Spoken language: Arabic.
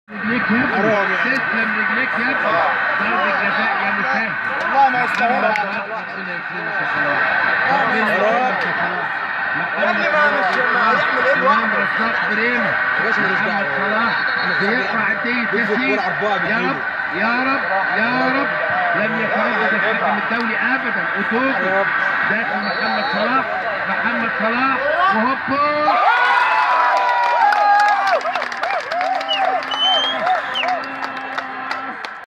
رجليك يا ابني، تسلم رجليك يا ابني. ضربة جزاء يا مساهم. والله ما يستاهلها. ربنا يكرمك يا صلاح. ربنا يكرمك يا صلاح. يا ابني ما هيعمل ايه لوحده؟ رزاق بريمة. محمد صلاح بيقطع عدية ياسين. يا رب يا رب يا رب لم يتردد الحكم الدولي ابدا. اتوقف داخل محمد صلاح. محمد صلاح وهوبا